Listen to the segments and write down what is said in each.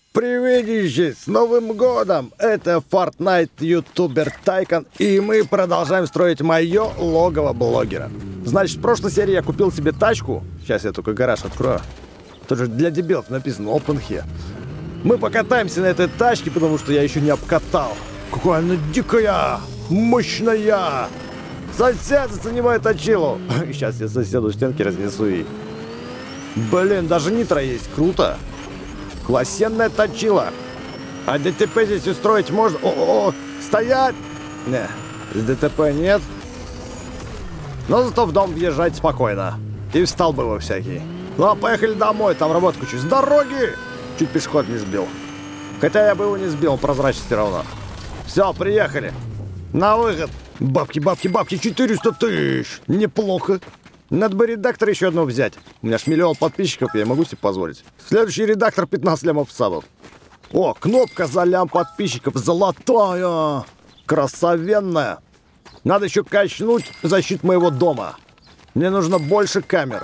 Привидище, с Новым годом! Это Fortnite ютубер Тайкон, и мы продолжаем строить мое логово блогера. Значит, в прошлой серии я купил себе тачку. Сейчас я только гараж открою. Тут же для дебилов написано Open Here. Мы покатаемся на этой тачке, потому что я еще не обкатал. Какая она дикая, мощная! Сосед, зацени мою точилу! Сейчас я соседу стенки разнесу и... Блин, даже нитро есть, круто! Классенная точила. А ДТП здесь устроить можно? О-о-о! Стоять! Не, с ДТП нет. Но зато в дом въезжать спокойно. И встал бы во всякий. Ну а поехали домой, там работку чуть. С дороги! Чуть пешеход не сбил. Хотя я бы его не сбил, он прозрачный все равно. Все, приехали. На выход. Бабки, бабки, бабки, 400 тысяч. Неплохо. Надо бы редактор еще одного взять. У меня ж 1 миллион подписчиков, я могу себе позволить. Следующий редактор 15 лямов сабов. О, кнопка за лям подписчиков. Золотая. Красавенная. Надо еще качнуть защиту моего дома. Мне нужно больше камер.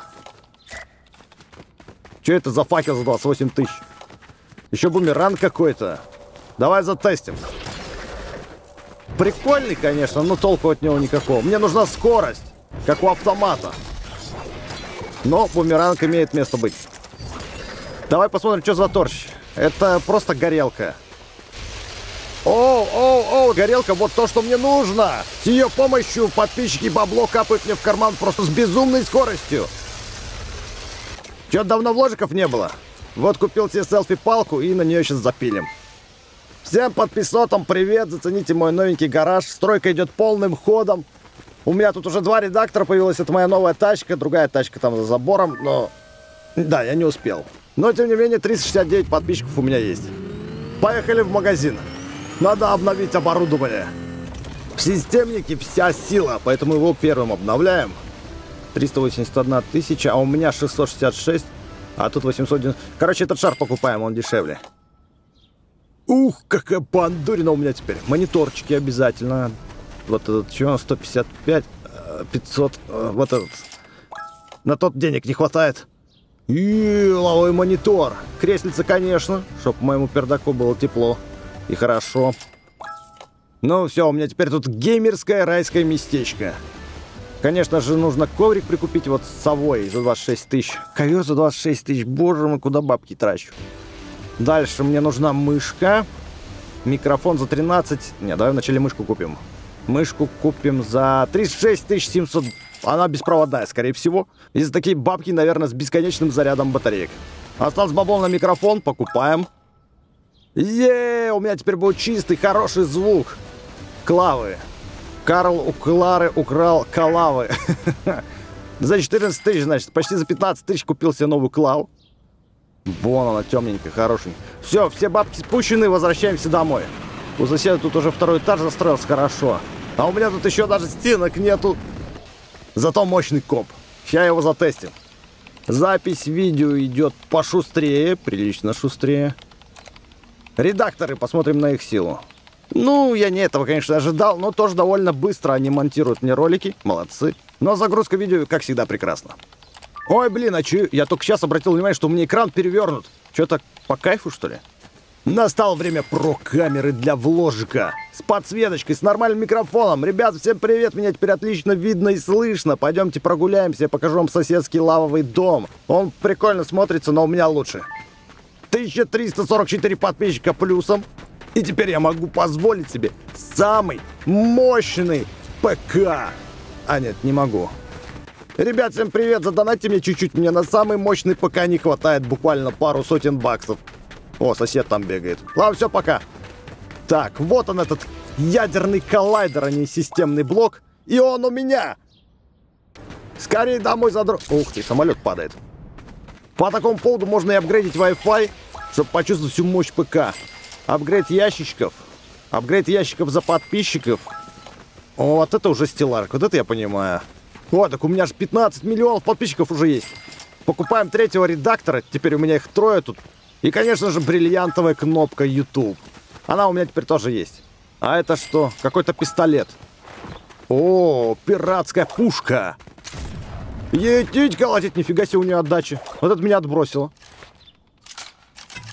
Что это за факел за 28 тысяч? Еще бумеранг какой-то. Давай затестим. Прикольный, конечно, но толку от него никакого. Мне нужна скорость, как у автомата. Но бумеранг имеет место быть. Давай посмотрим, что за торч. Это просто горелка. Оу, горелка, вот то, что мне нужно. С ее помощью подписчики бабло капают мне в карман просто с безумной скоростью. Чё, давно вложиков не было? Вот купил себе селфи-палку и на нее сейчас запилим. Всем подписотам привет, зацените мой новенький гараж. Стройка идет полным ходом. У меня тут уже 2 редактора появилась, это моя новая тачка, другая тачка там за забором, но... Да, я не успел. Но, тем не менее, 369 подписчиков у меня есть. Поехали в магазин. Надо обновить оборудование. В системнике вся сила, поэтому его первым обновляем. 381 тысяча, а у меня 666, а тут 890... Короче, этот шар покупаем, он дешевле. Ух, какая бандурина у меня теперь. Мониторчики обязательно. Вот этот, что, 155, 500, вот этот. На тот денег не хватает. И лавовый монитор. Креслица, конечно, чтобы моему пердаку было тепло и хорошо. Ну все, у меня теперь тут геймерское райское местечко. Конечно же, нужно коврик прикупить вот с совой за 26 тысяч. Ковер за 26 тысяч, боже мой, куда бабки трачу. Дальше мне нужна мышка. Микрофон за 13. Не, давай вначале мышку купим. Мышку купим за 36 700. Она беспроводная, скорее всего. И за такие бабки, наверное, с бесконечным зарядом батареек. Осталось бабло на микрофон, покупаем. У меня теперь будет чистый, хороший звук. Клавы. Карл у Клары украл калавы. За 14 тысяч, значит, почти за 15 тысяч купил себе новую клаву. Вон она, темненькая, хорошенькая. Все, все бабки спущены, возвращаемся домой. У соседа тут уже 2-й этаж застроился хорошо. А у меня тут еще даже стенок нету. Зато мощный комп. Сейчас его затестим. Запись видео идет пошустрее, прилично шустрее. Редакторы, посмотрим на их силу. Ну, я не этого, конечно, ожидал, но тоже довольно быстро они монтируют мне ролики. Молодцы. Но загрузка видео, как всегда, прекрасна. Ой, блин, а че? Я только сейчас обратил внимание, что у меня экран перевернут. Че, так по кайфу, что ли? Настало время про-камеры для вложика. С подсветочкой, с нормальным микрофоном. Ребята, всем привет, меня теперь отлично видно и слышно. Пойдемте прогуляемся, я покажу вам соседский лавовый дом. Он прикольно смотрится, но у меня лучше. 1344 подписчика плюсом. И теперь я могу позволить себе самый мощный ПК. А нет, не могу. Ребят, всем привет, задонатьте мне чуть-чуть. Мне на самый мощный ПК не хватает буквально пару сотен баксов. О, сосед там бегает. Ладно, все, пока. Так, вот он этот ядерный коллайдер, а не системный блок. И он у меня. Скорее домой Ух ты, самолет падает. По такому поводу можно и апгрейдить Wi-Fi, чтобы почувствовать всю мощь ПК. Апгрейд ящичков. Апгрейд ящиков за подписчиков. О, вот это уже стелларк, вот это я понимаю. О, так у меня же 15 миллионов подписчиков уже есть. Покупаем 3-го редактора, теперь у меня их 3 тут. И, конечно же, бриллиантовая кнопка YouTube. Она у меня теперь тоже есть. А это что? Какой-то пистолет. О, пиратская пушка. Етить колотить, нифига себе у нее отдачи. Вот это меня отбросило.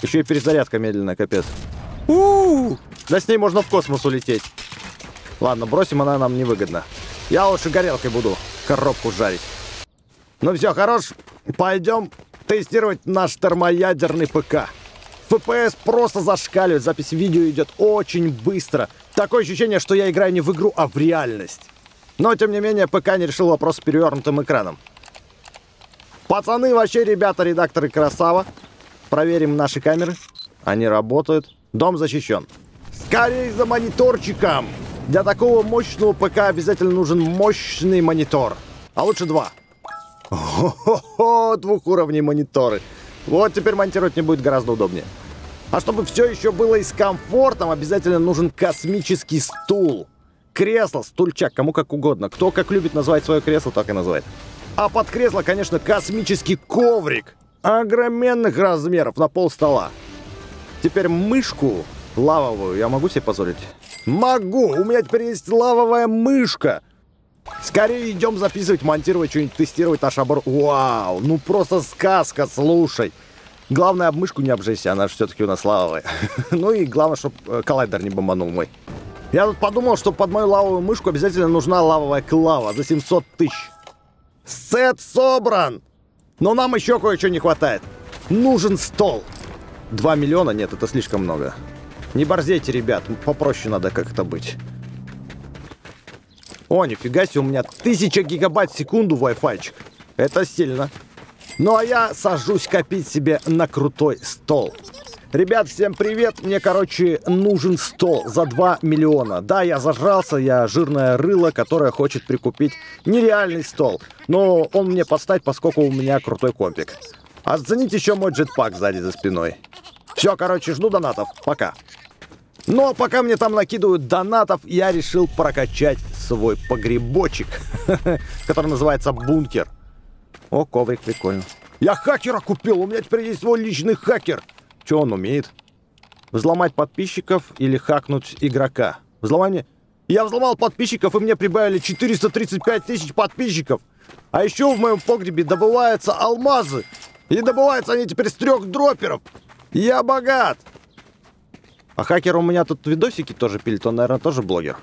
Еще и перезарядка медленная, капец. Да с ней можно в космос улететь. Ладно, бросим, она нам невыгодна. Я лучше горелкой буду коробку жарить. Ну все, хорош. Пойдем тестировать наш термоядерный ПК. FPS просто зашкаливает, запись видео идет очень быстро. Такое ощущение, что я играю не в игру, а в реальность. Но, тем не менее, ПК не решил вопрос с перевернутым экраном. Пацаны, вообще, ребята, редакторы красава. Проверим наши камеры. Они работают. Дом защищен. Скорей за мониторчиком! Для такого мощного ПК обязательно нужен мощный монитор. А лучше 2. Хо-хо-хо, двухуровневые мониторы. Вот теперь монтировать мне будет гораздо удобнее. А чтобы все еще было и с комфортом, обязательно нужен космический стул. Кресло, стульчак, кому как угодно. Кто как любит называть свое кресло, так и называет. А под кресло, конечно, космический коврик. Огроменных размеров, на пол стола. Теперь мышку лавовую я могу себе позволить? Могу! У меня теперь есть лавовая мышка. Скорее идем записывать, монтировать, что-нибудь тестировать наш обор. Вау, ну просто сказка, слушай. Главное, об мышку не обжечься, она же все-таки у нас лавовая. Ну и главное, чтобы коллайдер не бомбанул мой. Я тут подумал, что под мою лавовую мышку обязательно нужна лавовая клава за 700 тысяч. Сет собран! Но нам еще кое-что не хватает. Нужен стол. 2 миллиона? Нет, это слишком много. Не борзейте, ребят, попроще надо как-то быть. О, нифига себе, у меня 1000 гигабайт в секунду Wi-Fi-чик. Это сильно. Ну а я сажусь копить себе на крутой стол. Ребят, всем привет. Мне, короче, нужен стол за 2 миллиона. Да, я зажрался, я жирное рыло, которое хочет прикупить нереальный стол. Но он мне подстать, поскольку у меня крутой компик. Оцените еще мой джетпак сзади за спиной. Все, короче, жду донатов. Пока. Но пока мне там накидывают донатов, я решил прокачать свой погребочек, который называется бункер. О, коврик, прикольно. Я хакера купил, у меня теперь есть свой личный хакер. Что он умеет? Взломать подписчиков или хакнуть игрока? Взломание? Я взломал подписчиков, и мне прибавили 435 тысяч подписчиков. А еще в моем погребе добываются алмазы. И добываются они теперь с 3 дроперов. Я богат. А хакер у меня тут видосики тоже пилит, он, наверное, тоже блогер.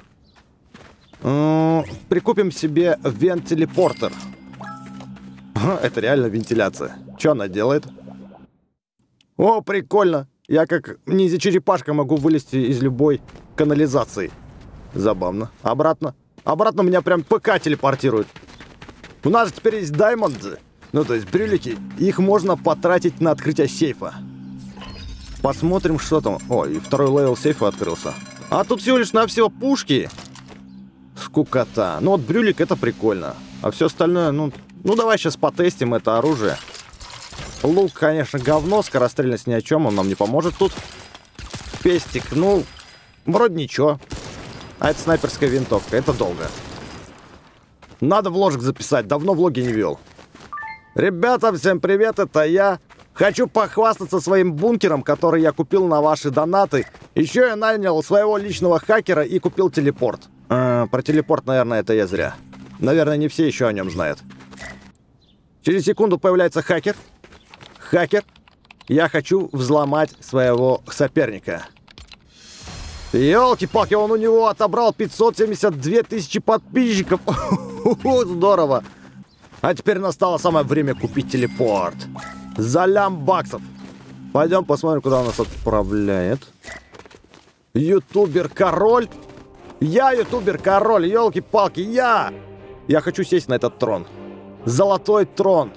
Прикупим себе вент-телепортер. Это реально вентиляция. Что она делает? О, прикольно. Я как ниндзя-черепашка могу вылезти из любой канализации. Забавно. Обратно. Обратно меня прям ПК телепортирует. У нас же теперь есть даймонды. Ну, то есть брюлики. Их можно потратить на открытие сейфа. Посмотрим, что там. О, и второй левел сейфа открылся. А тут всего лишь навсего пушки. Скукота. Ну вот брюлик это прикольно. А все остальное, ну давай сейчас потестим это оружие. Лук, конечно, говно. Скорострельность ни о чем, он нам не поможет тут. Пестик, ну, вроде ничего. А это снайперская винтовка, это долго. Надо вложек записать, давно влоги не вел. Ребята, всем привет, это я. Хочу похвастаться своим бункером, который я купил на ваши донаты. Еще я нанял своего личного хакера и купил телепорт. Про телепорт, наверное, это я зря. Наверное, не все еще о нем знают. Через секунду появляется хакер. Хакер. Я хочу взломать своего соперника. Ёлки-палки, он у него отобрал 572 тысячи подписчиков. Здорово. А теперь настало самое время купить телепорт. За лям баксов. Пойдем посмотрим, куда он нас отправляет. Ютубер-король. Я ютубер-король, елки-палки, я! Я хочу сесть на этот трон. Золотой трон.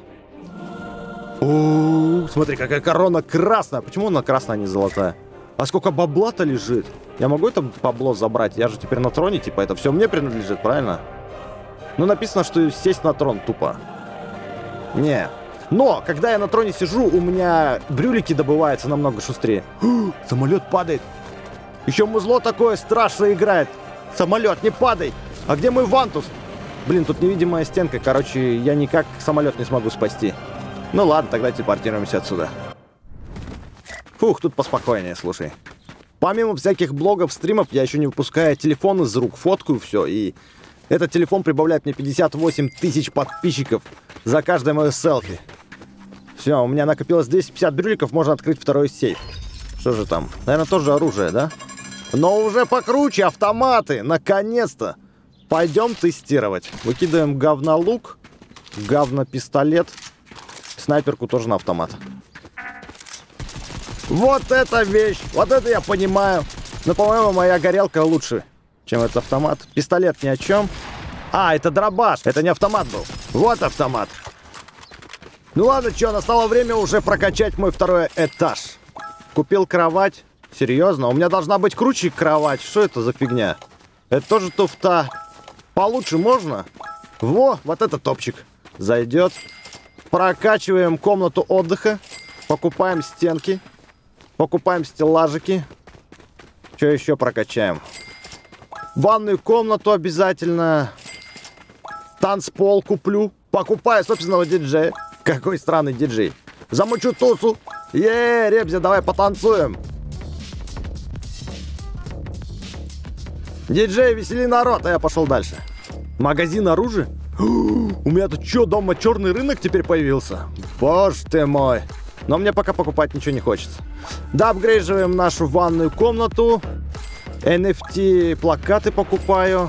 О, смотри, какая корона красная. Почему она красная, а не золотая? А сколько бабла-то лежит? Я могу это бабло забрать? Я же теперь на троне, типа, это все мне принадлежит, правильно? Ну, написано, что сесть на трон тупо. Не. Но, когда я на троне сижу, у меня брюлики добываются намного шустрее. Самолет падает. Еще музло такое страшно играет. Самолет, не падай. А где мой вантус? Блин, тут невидимая стенка. Короче, я никак самолет не смогу спасти. Ну ладно, тогда телепортируемся отсюда. Фух, тут поспокойнее, слушай. Помимо всяких блогов, стримов, я еще не выпускаю телефон из рук. Фоткаю все, и этот телефон прибавляет мне 58 тысяч подписчиков за каждое мое селфи. Все, у меня накопилось 250 брюликов, можно открыть второй сейф. Что же там? Наверное, тоже оружие, да? Но уже покруче автоматы. Наконец-то. Пойдем тестировать. Выкидываем говнолук, говнопистолет. Снайперку тоже на автомат. Вот эта вещь. Вот это я понимаю. Но, по-моему, моя горелка лучше, чем этот автомат. Пистолет ни о чем. А, это дробаш. Это не автомат был. Вот автомат. Ну ладно, что, настало время уже прокачать мой второй этаж. Купил кровать. Серьезно? У меня должна быть круче кровать. Что это за фигня? Это тоже туфта. Получше можно? Во, вот это топчик. Зайдет. Прокачиваем комнату отдыха. Покупаем стенки. Покупаем стеллажики. Что еще прокачаем? Ванную комнату обязательно. Танцпол куплю. Покупаю собственного диджея. Какой странный диджей. Замучу тусу. Ребзя, давай потанцуем. Диджей, весели народ. А я пошел дальше. Магазин оружия? У меня тут что, дома черный рынок теперь появился? Боже ты мой. Но мне пока покупать ничего не хочется. Да, апгрейдживаем нашу ванную комнату. NFT плакаты покупаю.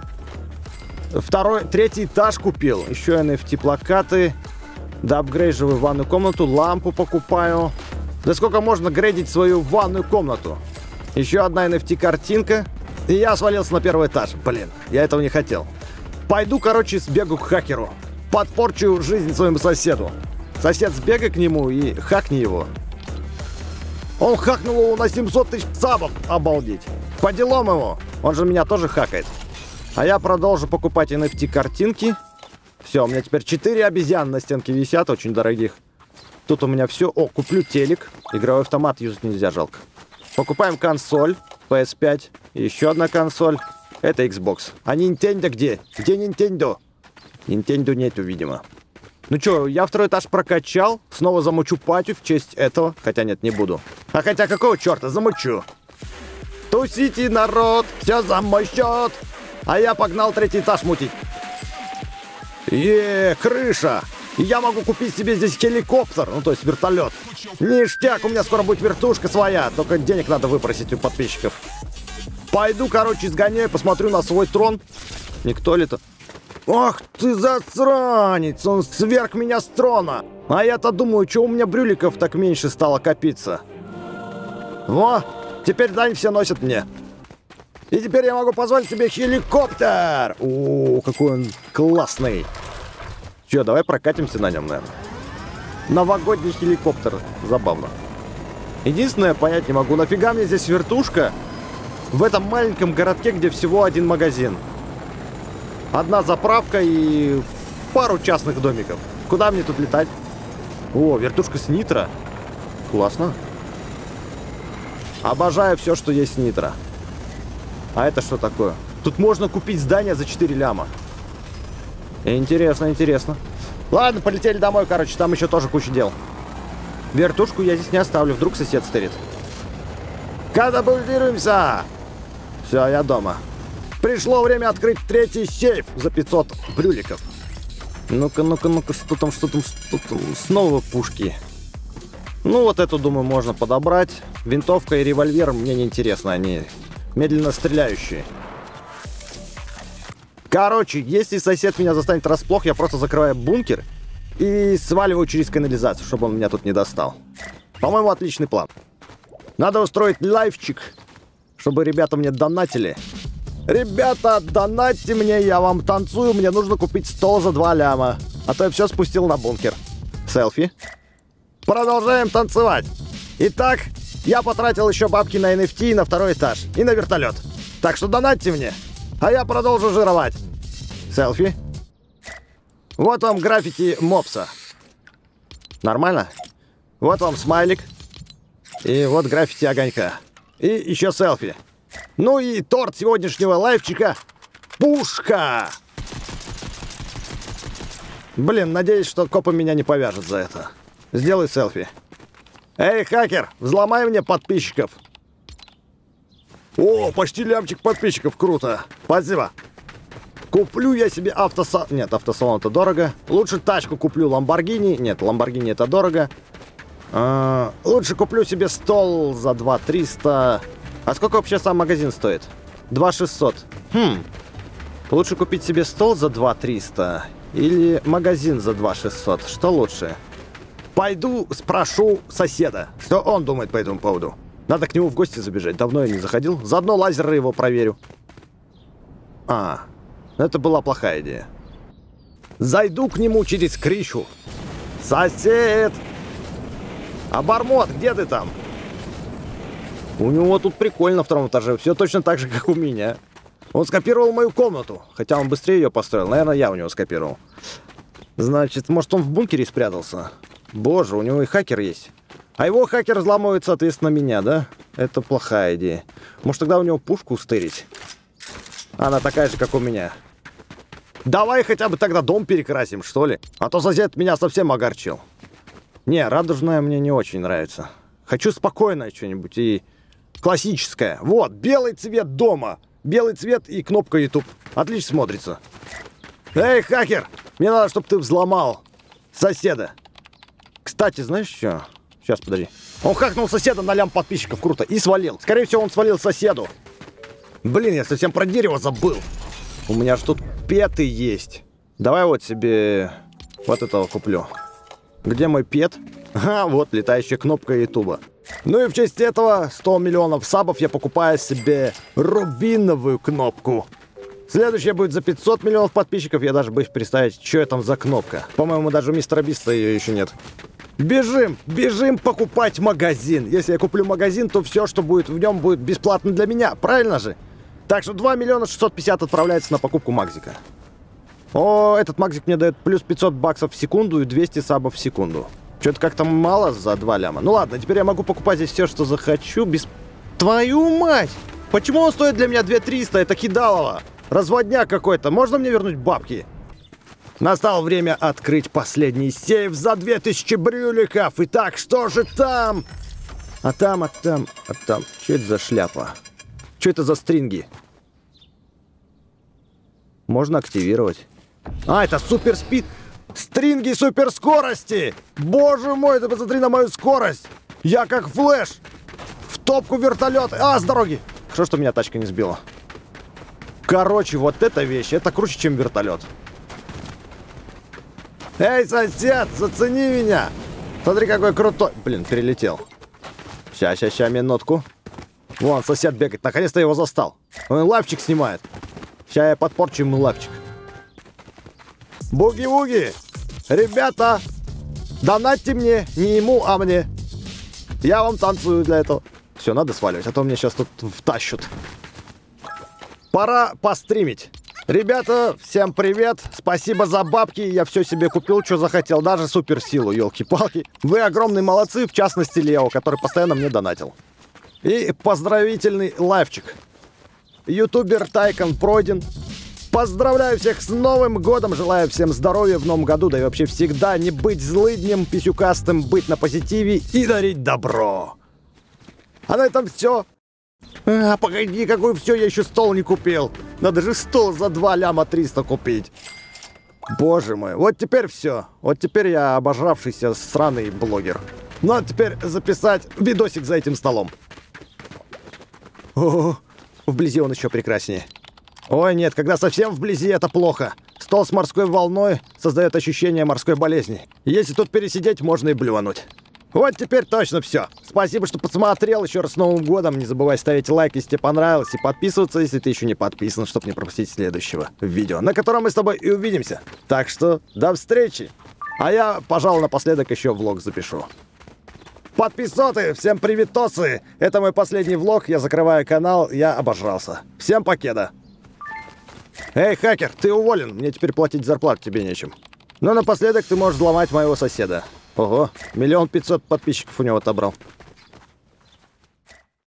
Третий этаж купил. Еще NFT плакаты. Да, апгрейдживаю ванную комнату. Лампу покупаю. Да сколько можно грейдить свою ванную комнату? Еще одна NFT картинка. И я свалился на первый этаж. Блин, я этого не хотел. Пойду, короче, сбегу к хакеру. Подпорчу жизнь своему соседу. Сосед, сбегай к нему и хакни его. Он хакнул его на 700 тысяч сабов. Обалдеть. По делам его. Он же меня тоже хакает. А я продолжу покупать NFT картинки. Все, у меня теперь 4 обезьяны на стенке висят, очень дорогих. Тут у меня все. О, куплю телек. Игровой автомат юзать нельзя, жалко. Покупаем консоль. PS5. И еще одна консоль. Это Xbox. А Nintendo где? Где Nintendo? Nintendo нету, видимо. Ну что, я второй этаж прокачал. Снова замучу патю в честь этого. Хотя нет, не буду. А хотя какого черта, замучу. Тусите, народ. Все за мой счет. А я погнал третий этаж мутить. Крыша. И я могу купить себе здесь хеликоптер. Ну, то есть вертолет. Ништяк, у меня скоро будет вертушка своя. Только денег надо выпросить у подписчиков. Пойду, короче, сгоняю, посмотрю на свой трон. Никто ли-то? Ах ты засранец! Он сверг меня с трона! А я-то думаю, что у меня брюликов так меньше стало копиться. Во! Теперь дань все носят мне. И теперь я могу позволить себе хеликоптер! О, какой он классный! Че, давай прокатимся на нем, наверное. Новогодний хеликоптер. Забавно. Единственное, понять не могу, нафига мне здесь вертушка в этом маленьком городке, где всего один магазин. Одна заправка и пару частных домиков. Куда мне тут летать? О, вертушка с нитро. Классно. Обожаю все, что есть с нитро. А это что такое? Тут можно купить здание за 4 ляма. Интересно, интересно. Ладно, полетели домой, короче, там еще тоже куча дел. Вертушку я здесь не оставлю, вдруг сосед старит. Катапультируемся! Все, я дома. Пришло время открыть третий сейф за 500 брюликов. Ну-ка, ну-ка, ну-ка, что там? Снова пушки. Ну, вот эту, думаю, можно подобрать. Винтовка и револьвер мне не интересно, они медленно стреляющие. Короче, если сосед меня застанет врасплох, я просто закрываю бункер и сваливаю через канализацию, чтобы он меня тут не достал. По-моему, отличный план. Надо устроить лайвчик, чтобы ребята мне донатили. Ребята, донатьте мне, я вам танцую, мне нужно купить стол за 2 ляма. А то я все спустил на бункер. Селфи. Продолжаем танцевать. Итак, я потратил еще бабки на NFT и на второй этаж. И на вертолет. Так что донатьте мне. А я продолжу жировать. Селфи. Вот вам граффити мопса. Нормально? Вот вам смайлик. И вот граффити огонька. И еще селфи. Ну и торт сегодняшнего лайвчика. Пушка! Блин, надеюсь, что копы меня не повяжут за это. Сделай селфи. Эй, хакер, взломай мне подписчиков. О, почти лямчик подписчиков, круто. Спасибо. Куплю я себе автосалон. Нет, автосалон это дорого. Лучше тачку куплю, Ламборгини. Нет, Ламборгини это дорого. Лучше куплю себе стол за 2300. А сколько вообще сам магазин стоит? 2600. Лучше купить себе стол за 2300 или магазин за 2600. Что лучше? Пойду спрошу соседа, что он думает по этому поводу. Надо к нему в гости забежать. Давно я не заходил. Заодно лазеры его проверю. Это была плохая идея. Зайду к нему через крышу. Сосед! Обормот, где ты там? У него тут прикольно на втором этаже. Все точно так же, как у меня. Он скопировал мою комнату. Хотя он быстрее ее построил. Наверное, я у него скопировал. Значит, может, он в бункере спрятался? Боже, у него и хакер есть. А его хакер взламывает, соответственно, меня, да? Это плохая идея. Может, тогда у него пушку стырить? Она такая же, как у меня. Давай хотя бы тогда дом перекрасим, что ли? А то сосед меня совсем огорчил. Не, радужная мне не очень нравится. Хочу спокойное что-нибудь и классическое. Вот, белый цвет дома. Белый цвет и кнопка YouTube. Отлично смотрится. Эй, хакер! Мне надо, чтобы ты взломал соседа. Кстати, знаешь что? Сейчас, подожди. Он хакнул соседа на лям подписчиков. Круто. И свалил. Скорее всего, он свалил соседу. Блин, я совсем про дерево забыл. У меня же тут петы есть. Давай вот себе вот этого куплю. Где мой пет? Вот летающая кнопка ютуба. Ну и в честь этого 100 миллионов сабов я покупаю себе рубиновую кнопку. Следующая будет за 500 миллионов подписчиков. Я даже боюсь представить, что это там за кнопка. По-моему, даже у мистера Биста ее еще нет. Бежим! Бежим покупать магазин! Если я куплю магазин, то все, что будет в нем, будет бесплатно для меня. Правильно же? Так что 2 миллиона 650 отправляется на покупку Магзика. О, этот Магзик мне дает плюс 500 баксов в секунду и 200 сабов в секунду. Что-то как-то мало за 2 ляма. Ну ладно, теперь я могу покупать здесь все, что захочу, без... Твою мать! Почему он стоит для меня 2300? Это кидалово! Разводняк какой-то. Можно мне вернуть бабки? Настало время открыть последний сейф за 2000 брюликов. Итак, что же там? А там. Что это за шляпа? Что это за стринги? Можно активировать. Это суперспид. Стринги суперскорости. Боже мой, ты посмотри на мою скорость. Я как флэш. В топку вертолета. С дороги. Хорошо, что меня тачка не сбила. Короче, вот эта вещь, это круче, чем вертолет. Эй, сосед, зацени меня. Смотри, какой крутой. Блин, перелетел. Ща, минутку. Вон, сосед бегает. Наконец-то его застал. Он лайфчик снимает. Сейчас я подпорчу ему лайфчик. Буги-вуги. Ребята, донатьте мне. Не ему, а мне. Я вам танцую для этого. Все, надо сваливать, а то мне сейчас тут втащут. Пора постримить. Ребята, всем привет. Спасибо за бабки. Я все себе купил, что захотел. Даже суперсилу, елки-палки. Вы огромные молодцы, в частности Лео, который постоянно мне донатил. И поздравительный лайфчик. Ютубер Тайкон пройден. Поздравляю всех с Новым годом. Желаю всем здоровья в новом году. Да и вообще всегда не быть злыднем, писюкастым, быть на позитиве и дарить добро. А на этом все. Погоди, какой все, я еще стол не купил. Надо же стол за 2 ляма 300 купить. Боже мой, вот теперь все. Вот теперь я обожравшийся сраный блогер. Надо теперь записать видосик за этим столом. О, вблизи он еще прекраснее. Ой, нет, когда совсем вблизи, это плохо. Стол с морской волной создает ощущение морской болезни. Если тут пересидеть, можно и блювануть. Вот теперь точно все. Спасибо, что посмотрел. Еще раз с Новым годом. Не забывай ставить лайк, если тебе понравилось, и подписываться, если ты еще не подписан, чтобы не пропустить следующего видео, на котором мы с тобой и увидимся. Так что до встречи. А я, пожалуй, напоследок еще влог запишу. Подписоты, всем приветосы. Это мой последний влог. Я закрываю канал. Я обожрался. Всем покеда. Эй, хакер, ты уволен. Мне теперь платить зарплату тебе нечем. Но напоследок ты можешь взломать моего соседа. Ого, 1 500 000 подписчиков у него отобрал.